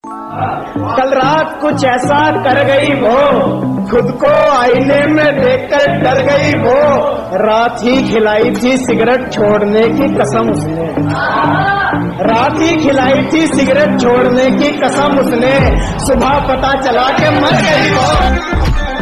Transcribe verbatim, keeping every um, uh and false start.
कल रात कुछ ऐसा कर गई वो, खुद को आईने में देखकर डर गई वो। रात ही खिलाई थी सिगरेट छोड़ने की कसम उसने, रात ही खिलाई थी सिगरेट छोड़ने की कसम उसने। सुबह पता चला के मर गई वो।